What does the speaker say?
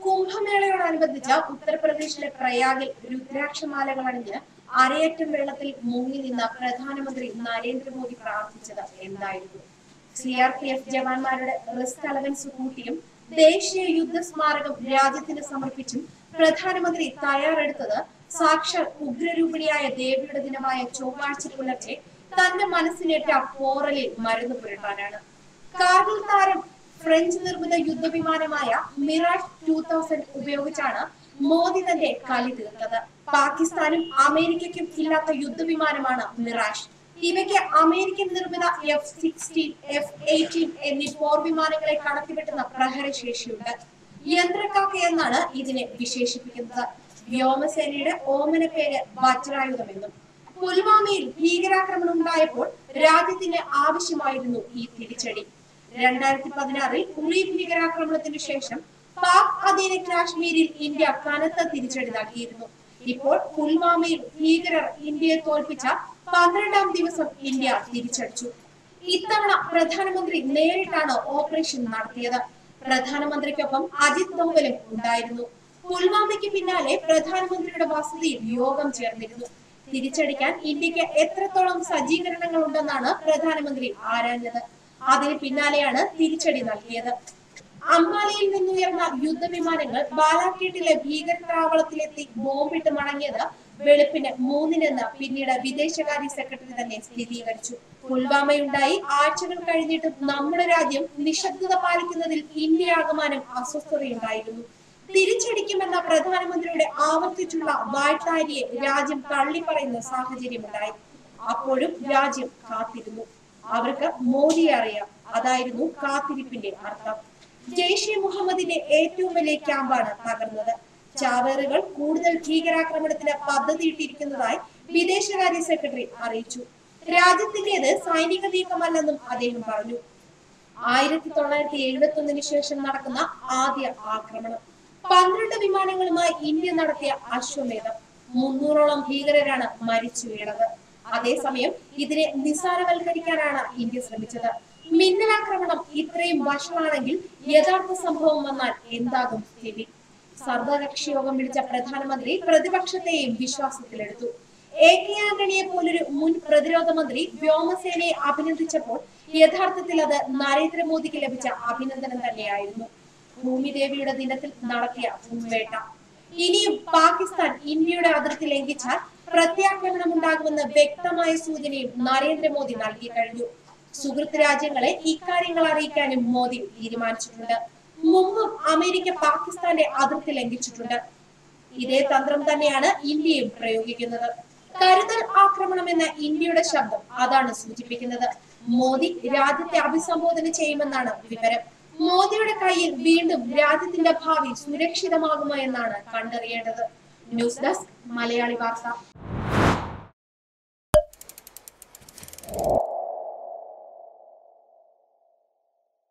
കുംഭമേളയോടനുബന്ധിച്ച് ഉത്തർപ്രദേശിലെ പ്രയാഗിൽ രുദ്രാക്ഷമാലകൾ അണിഞ്ഞ് അരയറ്റം വെള്ളത്തിൽ മുങ്ങി നിന്ന പ്രധാനമന്ത്രി നരേന്ദ്രമോദി പ്രാർത്ഥിച്ചത് എന്തായിരുന്നു? CRPF ജവാന്മാരുടെ റിസ്ക് അലവൻസ് കൂട്ടിയും ദേശീയ യുദ്ധ സ്മാരകം രാജ്യത്തിന് സമർപ്പിച്ചും പ്രധാനമന്ത്രി തയ്യാറെടുത്തത് സാക്ഷാൽ ഉഗ്രരൂപിണിയായ ദേവിയുടെ ദിനമായ ചൊവ്വാഴ്ച പുലർച്ചെ തന്റെ മനസ്സിനേറ്റ പോറലിൽ മരുന്ന് പുരട്ടാനാണ്. കാർഗിൽ താരം ഫ്രഞ്ച് നിർമ്മിത യുദ്ധവിമാനമായ മിറാഷ് 2000 ഉപയോഗിച്ചാണ് മോദി തന്റെ കളി തീർത്തത്. പാകിസ്ഥാനും അമേരിക്കയ്ക്കും ഇല്ലാത്ത യുദ്ധവിമാനമാണ് മിറാഷ്. ഇവയ്ക്ക് അമേരിക്കൻ നിർമ്മിത F-16, F-18 എന്നീ പോർവിമാനങ്ങളെ കടത്തിവെട്ടുന്ന പ്രഹരശേഷിയുണ്ട്. യന്ത്രക്കാക്ക എന്നാണ് ഇതിനെ വിശേഷിപ്പിക്കുന്നത്. വ്യോമസേനയുടെ ഓമന പേര് വജ്രായുധമെന്നും. പുൽവാമയിൽ ഭീകരാക്രമണം ഉണ്ടായപ്പോൾ രാജ്യത്തിന് ആവശ്യമായിരുന്നു ഈ തിരിച്ചടി. 2016 ഉറി ഭീകരാക്രമണത്തിന് ശേഷം പാക് അധീന കാശ്മീരിൽ ഇന്ത്യ കനത്ത തിരിച്ചടി നൽകിയിരുന്നു. ഇപ്പോൾ പുൽവാമയിൽ ഭീകരർ ഇന്ത്യയെ തോൽപ്പിച്ച 12ാം ദിവസം ഇന്ത്യ തിരിച്ചടിച്ചു. ഇത്തവണ പ്രധാനമന്ത്രി നേരിട്ടാണ് ഓപ്പറേഷൻ നടത്തിയത്. പ്രധാനമന്ത്രിക്കൊപ്പം അജിത് ഡോവലും ഉണ്ടായിരുന്നു. പുൽവാമയ്ക്ക് പിന്നാലെ പ്രധാനമന്ത്രിയുടെ വസതിയിൽ യോഗം ചേർന്നിരുന്നു. തിരിച്ചടിക്കാൻ ഇന്ത്യക്ക് എത്രത്തോളം സജ്ജീകരണങ്ങൾ ഉണ്ടെന്നാണ് പ്രധാനമന്ത്രി ആരാഞ്ഞത്. അതിന് പിന്നാലെയാണ് തിരിച്ചടി നൽകിയത്. അംബാലയിൽ നിന്നുയർന്ന യുദ്ധവിമാനങ്ങൾ ബാലാക്കോട്ടിലെ ഭീകരതാവളത്തിലെത്തി ബോംബിട്ട് മടങ്ങിയത് വെളുപ്പിന് 3-നെന്ന് പിന്നീട് വിദേശകാര്യ സെക്രട്ടറി തന്നെ സ്ഥിരീകരിച്ചു. പുൽവാമയുണ്ടായി ആഴ്ചകൾ കഴിഞ്ഞിട്ടും നമ്മുടെ രാജ്യം നിശബ്ദത പാലിക്കുന്നതിൽ ഇന്ത്യയാകമാനം അസ്വസ്ഥതയുണ്ടായിരുന്നു. തിരിച്ചടിക്കുമെന്ന പ്രധാനമന്ത്രിയുടെ ആവർത്തിച്ചുള്ള വായ്ത്താരിയെ രാജ്യം തള്ളിപ്പറയുന്ന സാഹചര്യമുണ്ടായി. അപ്പോഴും രാജ്യം കാത്തിരുന്നു. അവർക്ക് മോദിയെ അറിയാം. അതായിരുന്നു കാത്തിരിപ്പിന്റെ അർത്ഥം. ജെയ്ഷെ മുഹമ്മദിന്റെ ഏറ്റവും വലിയ ക്യാമ്പാണ് തകർന്നത്. ചാവേറുകൾ കൂടുതൽ ഭീകരാക്രമണത്തിന് പദ്ധതിയിട്ടിരിക്കുന്നതായി വിദേശകാര്യ സെക്രട്ടറി അറിയിച്ചു. രാജ്യത്തിന്റേത് സൈനിക നീക്കമല്ലെന്നും അദ്ദേഹം പറഞ്ഞു. 1971 ശേഷം നടക്കുന്ന ആദ്യ ആക്രമണം. 12 വിമാനങ്ങളുമായി ഇന്ത്യ നടത്തിയ അശ്വമേധം. 300ഓളം ഭീകരരാണ് മരിച്ചു വീണത്. അതേസമയം ഇതിനെ നിസ്സാരവൽക്കരിക്കാനാണ് ഇന്ത്യ ശ്രമിച്ചത്. മിന്നലാക്രമണം ഇത്രയും വഷളാണെങ്കിൽ യഥാർത്ഥ സംഭവം വന്നാൽ എന്താകും സ്ഥിതി? സർവകക്ഷി യോഗം വിളിച്ച പ്രധാനമന്ത്രി പ്രതിപക്ഷത്തെയും വിശ്വാസത്തിലെടുത്തു. AK ആന്റണിയെ പോലൊരു മുൻ പ്രതിരോധ മന്ത്രി വ്യോമസേനയെ അഭിനന്ദിച്ചപ്പോൾ യഥാർത്ഥത്തിൽ അത് നരേന്ദ്രമോദിക്ക് ലഭിച്ച അഭിനന്ദനം തന്നെയായിരുന്നു. ഭൂമിദേവിയുടെ ദിനത്തിൽ നടത്തിയ വേട്ട. ഇനിയും പാകിസ്ഥാൻ ഇന്ത്യയുടെ അതിർത്തി ലംഘിച്ചാൽ പ്രത്യാക്രമണം ഉണ്ടാകുമെന്ന് വ്യക്തമായ സൂചനയും നരേന്ദ്രമോദി നൽകി കഴിഞ്ഞു. സുഹൃത്ത് രാജ്യങ്ങളെ ഇക്കാര്യങ്ങൾ അറിയിക്കാനും മോദി തീരുമാനിച്ചിട്ടുണ്ട്. മുമ്പും അമേരിക്ക പാകിസ്ഥാന്റെ അതിർത്തി ലംഘിച്ചിട്ടുണ്ട്. ഇതേ തന്ത്രം തന്നെയാണ് ഇന്ത്യയും പ്രയോഗിക്കുന്നത്. കരുതൽ ആക്രമണം എന്ന ഇന്ത്യയുടെ ശബ്ദം അതാണ് സൂചിപ്പിക്കുന്നത്. മോദി രാജ്യത്തെ അഭിസംബോധന ചെയ്യുമെന്നാണ് വിവരം. മോദിയുടെ കയ്യിൽ വീണ്ടും രാജ്യത്തിന്റെ ഭാവി സുരക്ഷിതമാകുമോ എന്നാണ് കണ്ടറിയേണ്ടത്. ന്യൂസ് ഡെസ്ക് മലയാളി വാർത്ത.